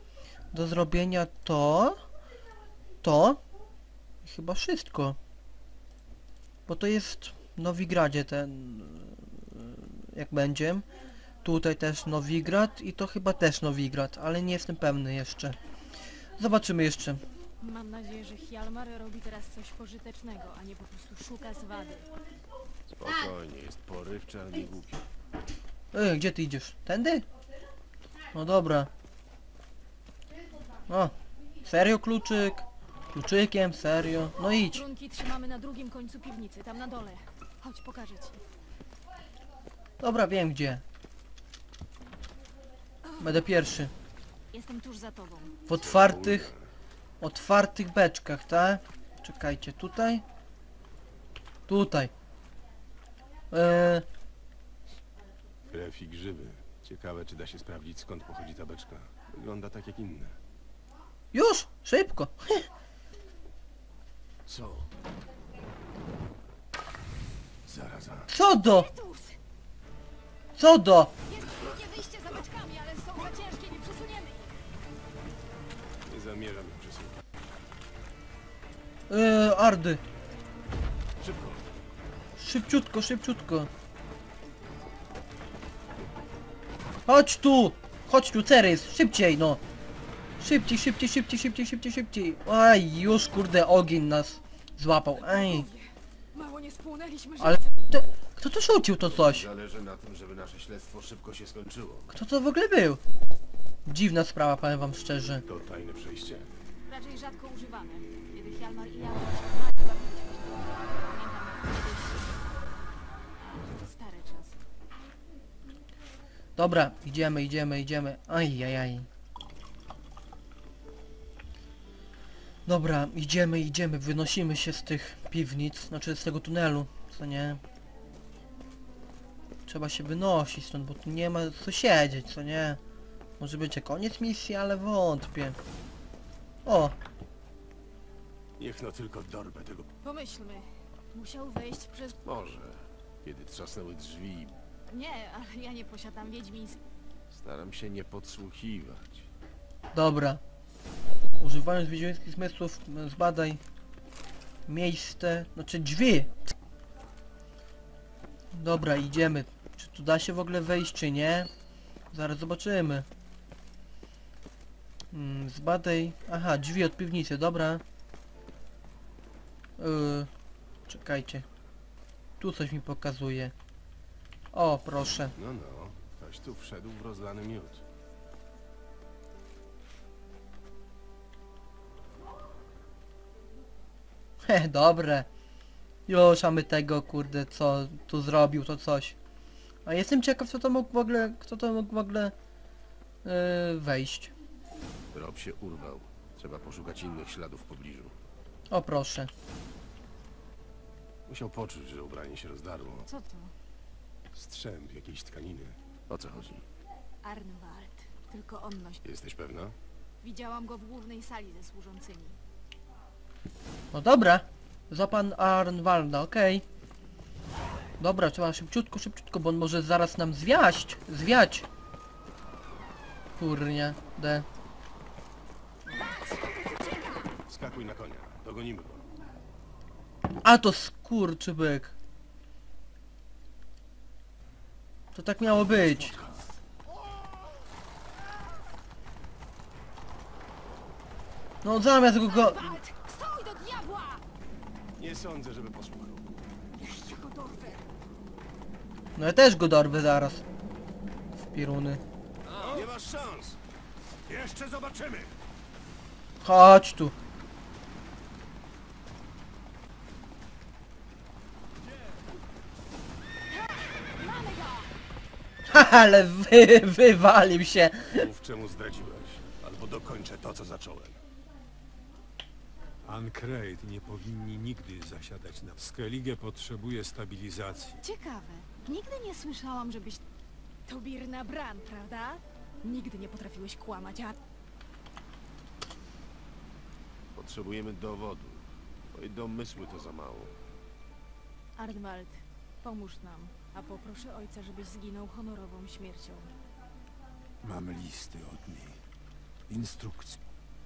to i chyba wszystko. Bo to jest w Nowigradzie ten, jak będzie. Tutaj też Nowigrad i to chyba też Nowigrad, ale nie jestem pewny jeszcze. Zobaczymy jeszcze.
Mam nadzieję, że Hjalmar robi teraz coś pożytecznego, a nie po prostu szuka zwady.
Spokojnie, jest porywczy, ale nie głupi.
Gdzie ty idziesz? Tędy? No dobra. O, serio kluczyk? Kluczykiem, serio? No idź.
Trunki trzymamy na drugim końcu piwnicy, tam na dole. Chodź, pokażę ci.
Dobra, wiem gdzie. Będę pierwszy.
Jestem tuż za tobą.
W otwartych beczkach, tak? Czekajcie, tutaj? Tutaj.
Krew i grzyby. Ciekawe, czy da się sprawdzić, skąd pochodzi ta beczka. Wygląda tak jak inne.
Już! Szybko!
Co? Zaraza.
Co do?
Tus!
Co do?
Jest drugie wyjście za beczkami, ale są za ciężkie, nie przesuniemy ich.
Nie zamierzam ich przesunąć.
Ardy.
Szybko.
Szybciutko, szybciutko. Chodź tu! Chodź tu, Cerys! Szybciej, no! Szybciej, szybciej, szybciej, szybciej, szybciej, szybciej! Aj, już kurde, ogień nas złapał. Aj!
Mało nie spłonęliśmy, że...
Ale... Kto to rzucił to coś?
Zależy na tym, żeby nasze śledztwo szybko się skończyło.
Kto to w ogóle był? Dziwna sprawa, powiem wam szczerze.
To tajne przejście?
Raczej rzadko używane. Kiedy Hjalmar i ja bawiliśmy. Pamiętam jak kiedyś... Stare czasy.
Dobra, idziemy. Ajajaj. Dobra, idziemy, wynosimy się z tych piwnic, znaczy z tego tunelu, co nie? Trzeba się wynosić stąd, bo tu nie ma co siedzieć, co nie? Może będzie koniec misji, ale wątpię. O,
Niech no tylko dorwę tego...
Pomyślmy. Musiał wejść przez...
Może. Kiedy trzasnęły drzwi,
Nie, ale ja nie posiadam wiedźmińskiej.
staram się nie podsłuchiwać.
dobra. Używając wiedźmińskich zmysłów, zbadaj miejsce, znaczy drzwi. Dobra, idziemy. Czy tu da się w ogóle wejść, czy nie? Zaraz zobaczymy. Zbadaj... Aha, drzwi od piwnicy, dobra. Czekajcie. Tu coś mi pokazuje. O, proszę.
No, ktoś tu wszedł w rozlany miód.
Dobre. Już mamy tego, kurde, co tu zrobił, to coś. A jestem ciekaw, kto to mógł w ogóle wejść.
Rob się urwał. Trzeba poszukać innych śladów w pobliżu.
O, proszę.
Musiał poczuć, że ubranie się rozdarło.
Co to?
Strzęp jakiejś tkaniny. O co chodzi?
Arnwald. Tylko on nosi.
Jesteś pewna?
Widziałam go w głównej sali ze służącymi.
No dobra. Za pan Arnwalda, okej. Dobra, trzeba szybciutko, bo on może zaraz nam zwiać. Kurnie, de.
Skakuj na konia, dogonimy go.
A to skurczybyk. To tak miało być. No zamiast go...
Bart! Stój do diabła!
Nie sądzę, żeby posłuchał.
Jeszcze go dorwę.
No ja też go dorwę zaraz. W piruny.
Nie masz szans!
Jeszcze zobaczymy!
Chodź tu.
Mamy go!
Haha, ale wywalił się.
Mów, czemu zdradziłeś. Albo dokończę to, co zacząłem.
Ancreit nie powinni nigdy zasiadać na... Skellige potrzebuje stabilizacji.
Ciekawe. Nigdy nie słyszałam, żebyś... To Birna Bran, prawda? Nigdy nie potrafiłeś kłamać, a...
Potrzebujemy dowodów. Twoje domysły to za mało.
Arnwald, pomóż nam, a poproszę ojca, żebyś zginął honorową śmiercią.
Mam listy od niej. Instrukcje.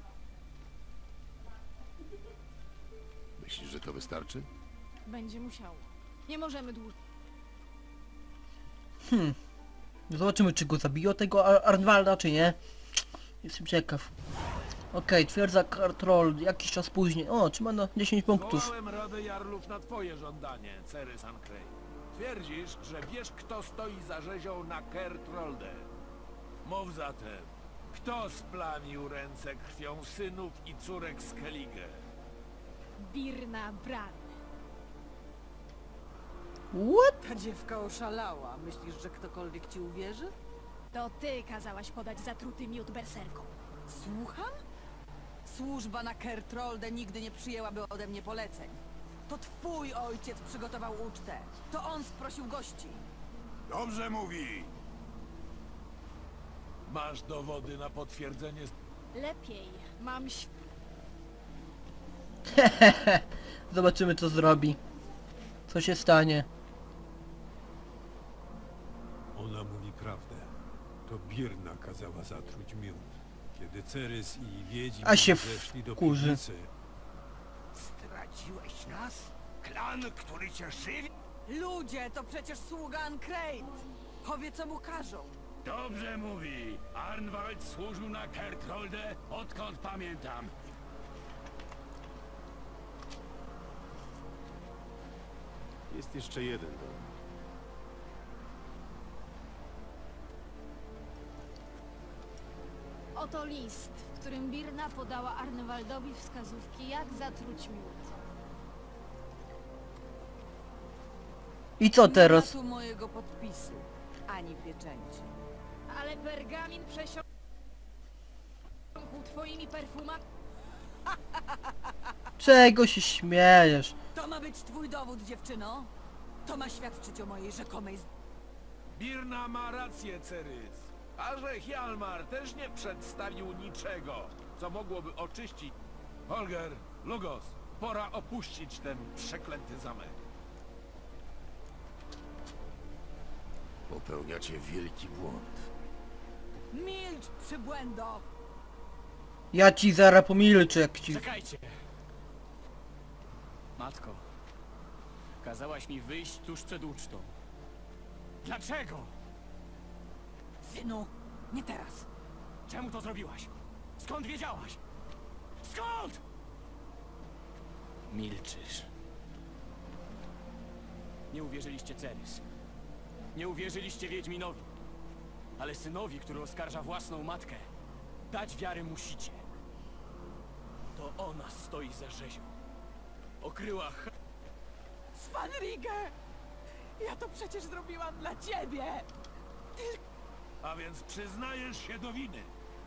Myślisz, że to wystarczy?
Będzie musiało. Nie możemy dłużej.
Zobaczymy, czy go zabiją tego Arnwalda, czy nie. Jestem ciekaw. Okej, twierdza Kartroll, jakiś czas później. O, trzyma na 10 punktów.
Zwołałem Radę Jarlów na twoje żądanie, Cerys Ancreit. Twierdzisz, że wiesz, kto stoi za rzezią na Kertrolde. Mów zatem, kto splamił ręce krwią synów i córek Skellige?
Birna Bran.
What?
Ta dziewka oszalała. Myślisz, że ktokolwiek ci uwierzy?
To ty kazałaś podać zatruty miód berserkom.
Słucham? Służba na Kertrolde nigdy nie przyjęłaby ode mnie poleceń. To twój ojciec przygotował ucztę. To on sprosił gości.
Dobrze mówi!
Masz dowody na potwierdzenie...
Lepiej. Mam
Zobaczymy, co zrobi. Co się stanie.
Ona mówi prawdę. To Birna kazała zatruć miód. Kiedy Cerys i Wiedźmin
A się
zeszli do
wkurzy.
piwnicy,
Zdradziłeś nas? Klan, który cię żywi?
Ludzie, to przecież sługa Ancreit. Powie, co mu każą.
Dobrze mówi. Arnwald służył na Kertrolde, odkąd pamiętam.
Jest jeszcze jeden dom.
Oto list, w którym Birna podała Arnwaldowi wskazówki, jak zatruć miód.
I co
Nie
teraz?
ma tu mojego podpisu, ani pieczęci.
Ale pergamin przesiąkł twoimi perfumami.
Czego się śmiejesz?
To ma być twój dowód, dziewczyno? To ma świadczyć o mojej rzekomej...
Birna ma rację, Cerys. A że Hjalmar też nie przedstawił niczego, co mogłoby oczyścić... Holger, Lugos, pora opuścić ten przeklęty zamek.
Popełniacie wielki błąd.
Milcz, przybłędo!
Ja ci zaraz pomilczę, jak ci...
Czekajcie! Matko, kazałaś mi wyjść tuż przed ucztą. Dlaczego?
Synu, nie teraz.
Czemu to zrobiłaś? Skąd wiedziałaś? Skąd? Milczysz. Nie uwierzyliście Cerys. Nie uwierzyliście Wiedźminowi. Ale synowi, który oskarża własną matkę, dać wiarę musicie. To ona stoi za rzezią. Okryła
Svanrige! Ja to przecież zrobiłam dla ciebie!
A więc przyznajesz się do winy.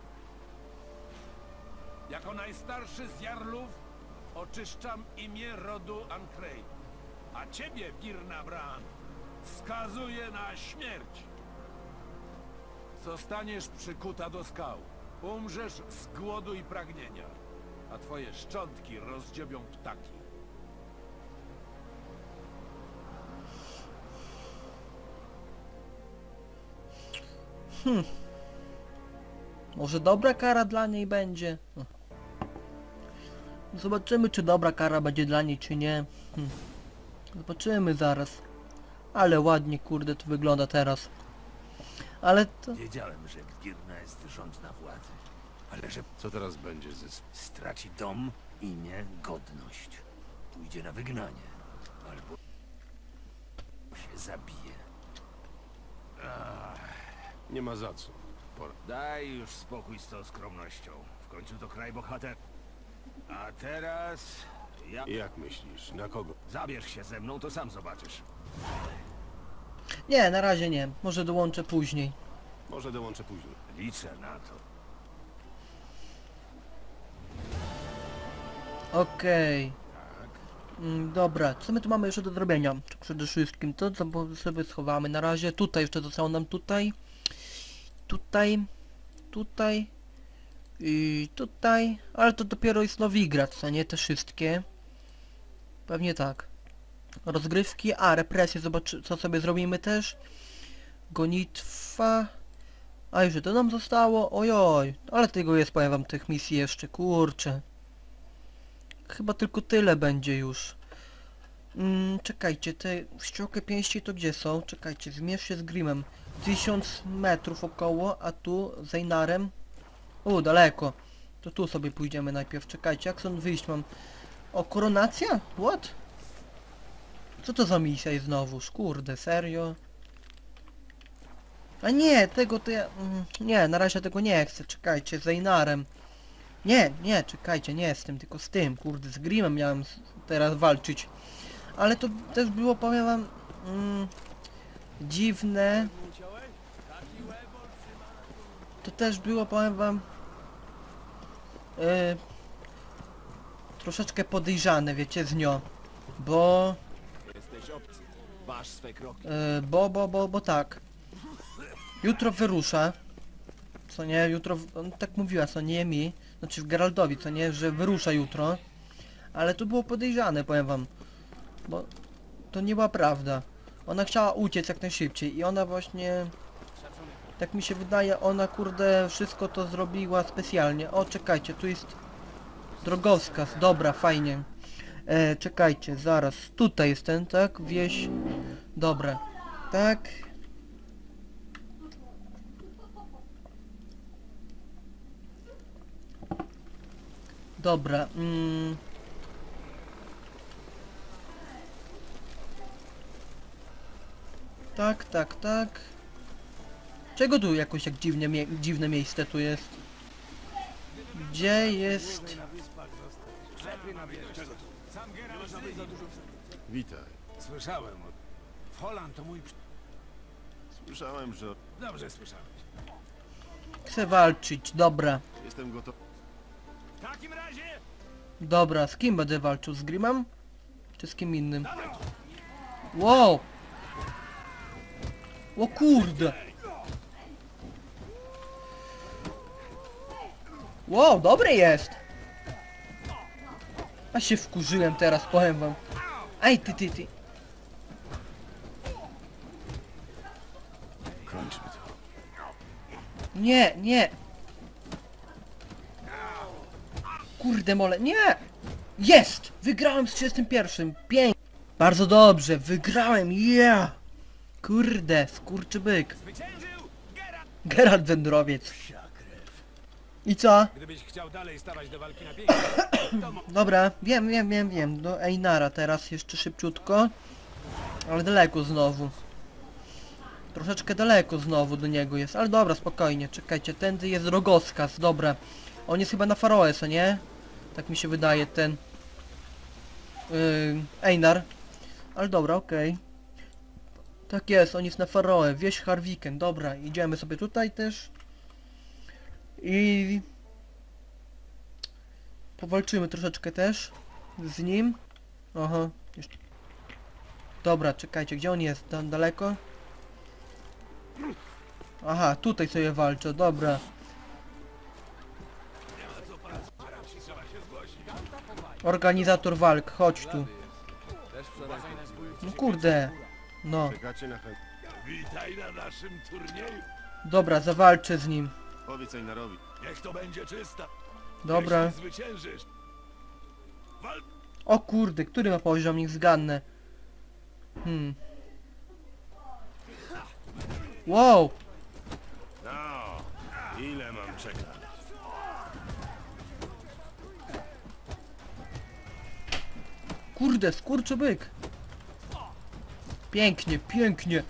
Jako najstarszy z Jarlów oczyszczam imię rodu Ancreit. A ciebie, Birna Bran, skazuję na śmierć. Zostaniesz przykuta do skał. Umrzesz z głodu i pragnienia. A twoje szczątki rozdziobią ptaki.
Może dobra kara dla niej będzie? Zobaczymy, czy dobra kara będzie dla niej, czy nie. Zobaczymy zaraz. Ale ładnie, kurde, to wygląda teraz. Ale to...
Wiedziałem, że Birna jest rządna władzy. Ale że
Co teraz będzie ze...
straci dom, imię, godność. Pójdzie na wygnanie. Albo się zabije.
Nie ma za co. Pora.
Daj już spokój z tą skromnością. W końcu to kraj bohater. A teraz... ja...
Jak myślisz? Na kogo?
Zabierz się ze mną, to sam zobaczysz.
Nie, na razie nie. Może dołączę później.
Może dołączę później.
Liczę na to.
Okej. Dobra, co my tu mamy jeszcze do zrobienia? Przede wszystkim to, co sobie schowamy na razie. Tutaj jeszcze zostało nam tutaj. Tutaj. I tutaj. Ale to dopiero jest Nowigrad, co nie? Te wszystkie. Pewnie tak. Rozgrywki, represje, zobacz, co sobie zrobimy też. Gonitwa. A już to nam zostało? Ojoj, ale tego jest, powiem wam, tych misji jeszcze, kurczę. Chyba tylko tyle będzie już. Czekajcie, te ściołkę pięści to gdzie są? Czekajcie, zmierz się z Grimem. 1000 metrów około, a tu z Einarem. Daleko. To tu sobie pójdziemy najpierw. Czekajcie, jak stąd wyjść mam? O, koronacja? What? Co to za misja jest znowuż? Kurde, serio? A nie, tego to ja... nie, na razie tego nie chcę. Czekajcie, z Einarem. Nie, czekajcie, nie z tym, tylko z tym. Kurde, z Grimem miałem teraz walczyć. Ale to też było, powiem wam... dziwne. To też było, powiem wam... troszeczkę podejrzane, wiecie, z nią. Bo...
Jesteś obcy. Waż swe kroki.
bo tak. Jutro wyrusza. Co nie, jutro... tak mówiła, co nie mi. Znaczy w Geraldowi, co nie, że wyrusza jutro. Ale to było podejrzane, powiem wam. Bo to nie była prawda. Ona chciała uciec jak najszybciej i ona właśnie... tak mi się wydaje, ona kurde wszystko to zrobiła specjalnie. O, czekajcie, tu jest drogowskaz. Dobra, fajnie. Czekajcie, zaraz. Tutaj jest ten, tak? Wieś. Dobra. Tak. Dobra. Tak. Czego tu jakoś jak dziwne miejsce tu jest? Gdzie jest...
Witaj.
Słyszałem o... Folan to mój...
Słyszałem, że...
Dobrze słyszałeś.
Chcę walczyć, dobra.
Jestem gotowy.
W takim razie...
Dobra, z kim będę walczył? Z Grimem? Czy z kim innym? Wow! O kurde! Wow, dobry jest! A się wkurzyłem teraz, powiem wam. Aj, ty.
Kończmy to.
Nie! Kurde mole, nie! Jest! Wygrałem z 31. Pięknie. Bardzo dobrze, wygrałem, yeah! Kurde, skurczybyk. Geralt Wędrowiec. I co?
Gdybyś chciał dalej stawać do walki na pięści,
Dobra, wiem. Do Einara teraz jeszcze szybciutko. Ale daleko znowu. Troszeczkę daleko znowu do niego jest, ale dobra, spokojnie, czekajcie, tędy jest drogowskaz, dobra. On jest chyba na Faroe, co nie? Tak mi się wydaje, ten... Einar. Ale dobra, okej. Tak jest, on jest na Faroe, wieś Harviken, dobra, idziemy sobie tutaj też. I... powalczymy troszeczkę też z nim. Aha, jeszcze... Dobra, czekajcie, gdzie on jest? Tam daleko? Aha, tutaj sobie walczę, dobra. Organizator walk, chodź tu. No kurde. No.
Czekacie na chęt.
witaj na naszym turnieju.
Dobra, zawalczę z nim.
Powiedz Einarowi.
Niech to będzie czysta.
Dobra.
Jeśli zwyciężysz,
O kurde, który ma poziom? Niech zgadnę. Wow!
No, ile mam czekać?
Kurde, skurczybyk! Pięknie, pięknie!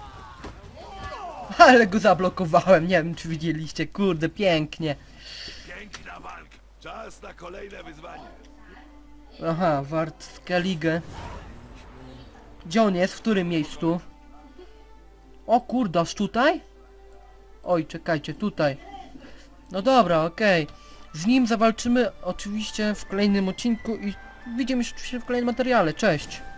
Ale go zablokowałem, nie wiem czy widzieliście, kurde, pięknie.
piękna walka. Czas na kolejne wyzwanie.
Aha, Wart Skellige. Gdzie on jest? W którym miejscu? O kurde, aż tutaj? Oj, czekajcie, tutaj. No dobra, okej. Z nim zawalczymy oczywiście w kolejnym odcinku i widzimy się oczywiście w kolejnym materiale. Cześć!